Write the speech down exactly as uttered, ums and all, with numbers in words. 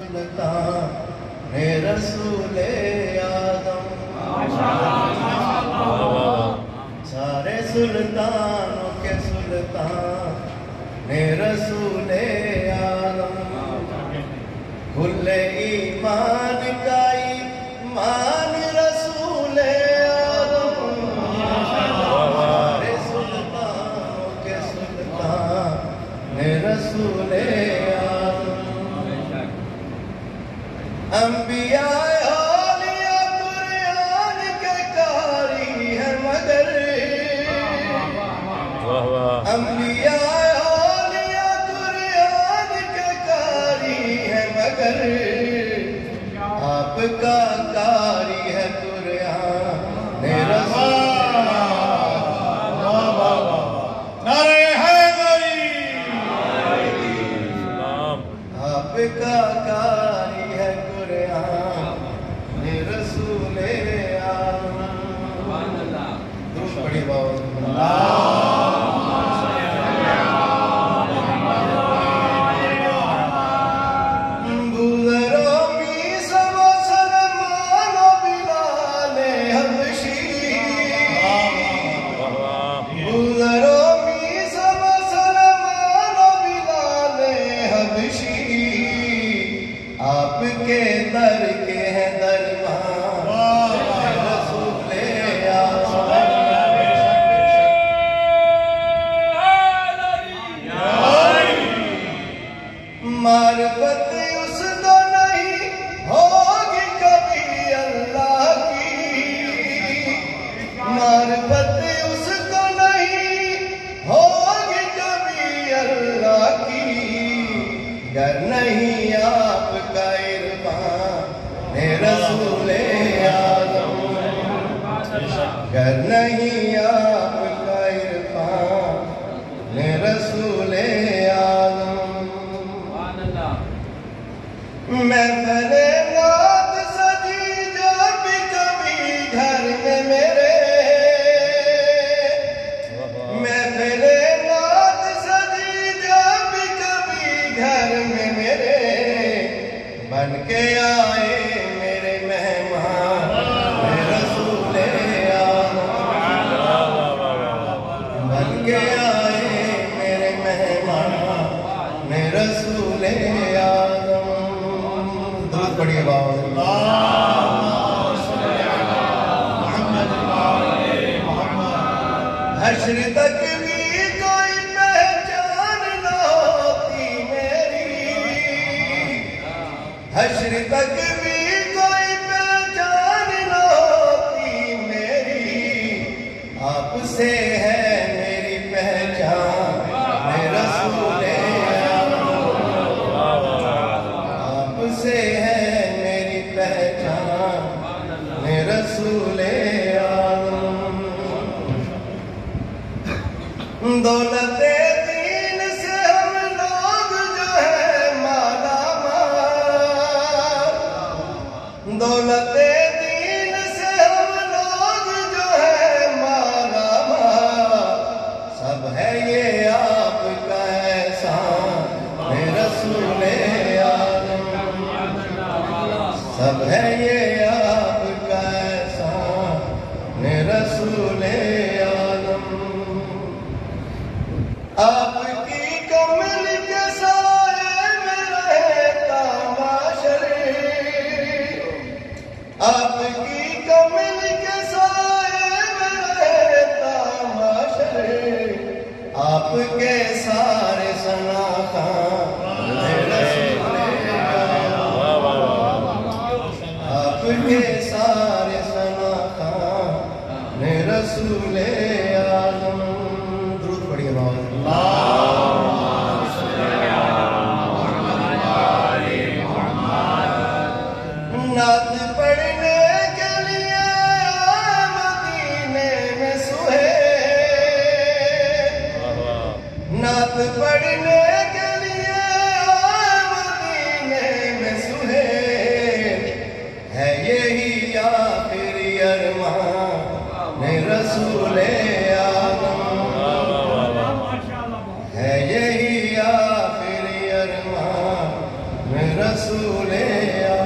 सुल्तान ने रसूले आदम। सारे सुल्तानों के सुल्तान ने रसूले आदम। खुले ईमान का ईमान रसूले आदम। सारे सुल्तानों के सुल्तान ने रसूले आदम। अंबिया औलिया कुरान के कारी है मगर। अंबिया औलिया कुरान के कारी है मगर। आपका कारी है कुरान ने रसूल। नारे हैदरी। आपका कारी है कुरान ने रसूले आदम। दुरूद पढ़िए बाबा। आपके दर के हैं दरबार रसूले आदम। मारिफत उसको नहीं होगी कभी अल्लाह की। मारिफत उसको नहीं होगी कभी अल्लाह की। डर नहीं आपका इरफान ने रसूले आदम। डर नहीं आपका इरफान ने रसूले आदम। मैं फरे नात सजी जब कभी घर में मेरे। मैं फरे नात सजी जब कभी घर में मेरे। बन के आए मेरे मेहमान ने रसूले आदम। बन के आए मेरे मेहमान ने रसूले आदम। दुरूद पढ़िए बाबा। हश्र तक भी कोई पहचान न होती मेरी। हश्र तक भी कोई पहचान न होती मेरी। आपसे है मेरी पहचान ने रसूले आदम। आपसे है मेरी पहचान ने रसूले आदम। दौलते दीन से हम लोग जो है माला माल। दौलते दीन से हम लोग जो है माला माल। सब है ये आपका एहसान ने रसूले आदम। सब है ये आपका एहसान ने रसूले आदम। आपकी कमल के साए में रहता माशरे। आपकी कमल के साए में रहता माशरे। आपके सारे सनाखा ने रसूले आदम। आपके सारे सनाखा ने रसूले आदम। दुरूद पढ़िए बाबा। नात पढ़ने के लिए मदीने में सुहेल। नात पढ़ने के लिए मदीने में सुहेल। है यही आखिरी अरमान ने रसूले आदम। है यही आखिरी अरमान रसूले